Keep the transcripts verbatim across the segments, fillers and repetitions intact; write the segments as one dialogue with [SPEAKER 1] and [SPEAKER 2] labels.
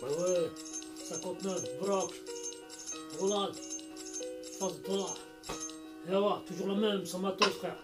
[SPEAKER 1] Ouais, ouais, cinquante-neuf, Brock, Roland, face de toi. Et voilà, toujours la même, sans matos, frère.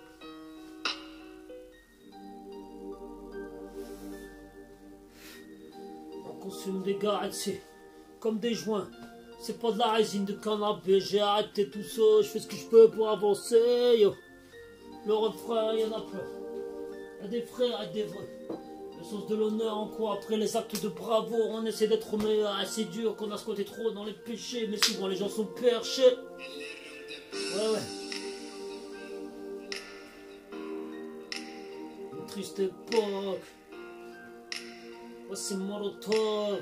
[SPEAKER 1] On consomme des gars, c'est comme des joints. C'est pas de la résine de cannabis, j'ai arrêté tout ça, je fais ce que je peux pour avancer, yo. Le refrain, il y en a plein. Il y a des frères et des vrais. Le sens de l'honneur en quoi, après les actes de bravo, on essaie d'être meilleur, assez dur, qu'on a squatté trop dans les péchés, mais souvent les gens sont perchés. Ouais, ouais. Une triste époque. Ouais, c'est Molotov.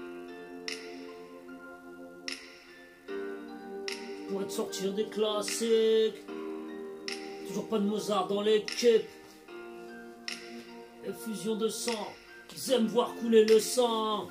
[SPEAKER 1] Pour être sortir des classiques. Toujours pas de Mozart dans l'équipe. Effusion de sang. Ils aiment voir couler le sang.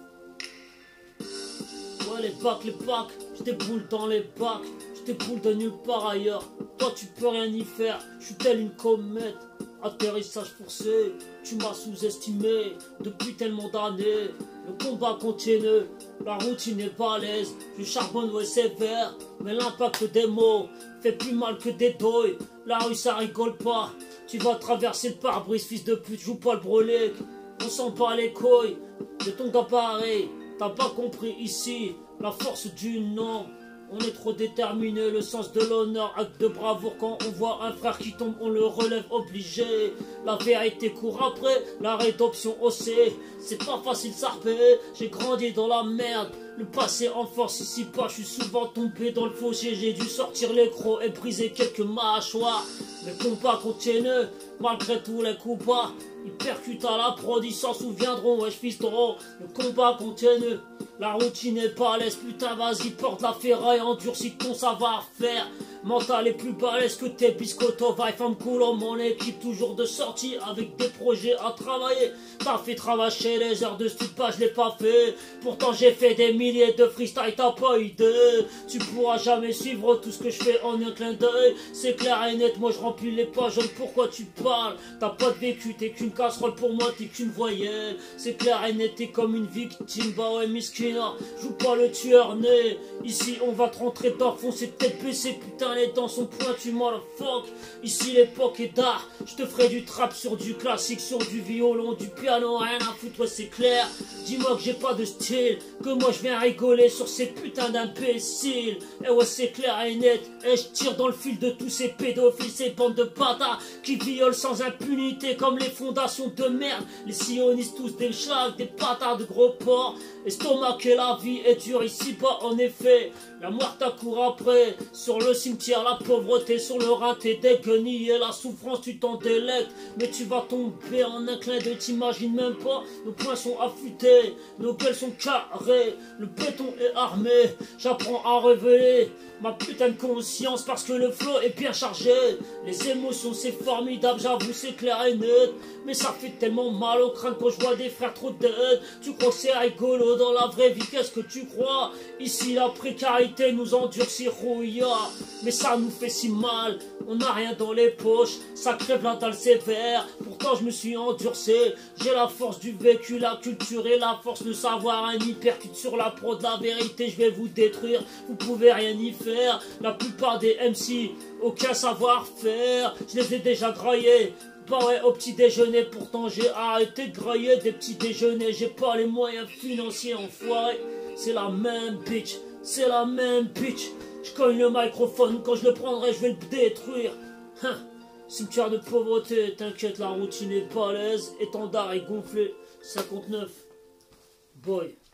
[SPEAKER 1] Ouais, les bacs, les packs. Je déboule dans les bacs. Je déboule de nulle part ailleurs. Toi, tu peux rien y faire. Je suis telle une comète. Atterrissage forcé. Tu m'as sous-estimé depuis tellement d'années. Le combat continue. La routine est pas à l'aise. Je charbonne, ouais, sévère. Mais l'impact des mots fait plus mal que des douilles. La rue, ça rigole pas. Tu vas traverser le pare-brise, fils de pute, joue pas le brolic. On sent pas les couilles de ton gabarit. T'as pas compris ici la force du nom. On est trop déterminé, le sens de l'honneur, acte de bravoure. Quand on voit un frère qui tombe, on le relève obligé. La vérité court après, la rédemption aussi. C'est pas facile, sarpé, j'ai grandi dans la merde. Le passé en force ici pas, je suis souvent tombé dans le fossé. J'ai dû sortir les crocs et briser quelques mâchoires. Mais le combat continue, malgré tous les coups bas. Ils percutent à la prod, ils s'en souviendront, wesh fiston. Le combat continue, la routine est pas à l'aise. Putain vas-y, porte la ferraille, endurcis ton savoir-faire. Mental est plus balèze que tes biscottos. Vibe femme cool, mon équipe toujours de sortie avec des projets à travailler. T'as fait travailler les heures de stud, pas je l'ai pas fait. Pourtant j'ai fait des milliers de freestyle, t'as pas idée. Tu pourras jamais suivre tout ce que je fais en un clin d'œil. C'est clair et net, moi je remplis les pages. Pourquoi tu parles? T'as pas de vécu, t'es qu'une casserole pour moi, t'es qu'une voyelle. C'est clair et net, t'es comme une victime. Bah ouais, miskina, joue pas le tueur né. Ici on va te rentrer dans le fond, c'est tête baissée, putain les dents sont pointues, motherfuck. Ici l'époque est d'art, je te ferai du trap sur du classique, sur du violon, du piano, rien à foutre, ouais c'est clair. Dis-moi que j'ai pas de style, que moi je viens rigoler sur ces putains d'imbéciles. Et ouais c'est clair et net, et je tire dans le fil de tous ces pédophiles, ces bandes de bâtards qui violent sans impunité comme les fondations de merde. Les sionistes tous des schlags, des bâtards de gros porcs. Estomac et la vie est dure ici pas en effet. La mort t'accourt après, sur le cimetière la pauvreté, sur le rein t'es déguenillé, et la souffrance tu t'en délectes. Mais tu vas tomber en un clin d'œil, t'imagines même pas. Nos poings sont affûtés, nos gueules sont carrées, le béton est armé. J'apprends à révéler ma putain de conscience parce que le flow est bien chargé. Les émotions c'est formidable, j'avoue c'est clair et net. Mais ça fait tellement mal au crâne quand je vois des frères trop dead. Tu crois que c'est rigolo dans la vraie vie, qu'est-ce que tu crois? Ici la précarité nous endurcit, rouilla. Mais ça nous fait si mal, on n'a rien dans les poches. Ça crève la dalle sévère, pourtant je me suis endurcé. J'ai la force du vécu, la culture et la force de savoir. Un hypercute sur la prod, la vérité je vais vous détruire. Vous pouvez rien y faire, la plupart des M C, aucun savoir-faire. Je les ai déjà graillés. Bah ouais, au petit déjeuner, pourtant j'ai arrêté de grailler des petits déjeuners. J'ai pas les moyens financiers, enfoiré. C'est la même bitch, c'est la même bitch. Je cogne le microphone, quand je le prendrai, je vais le détruire. Hein. Cimetière de pauvreté, t'inquiète, la routine est pas à l'aise. Étendard est gonflé, cinquante-neuf. Boy.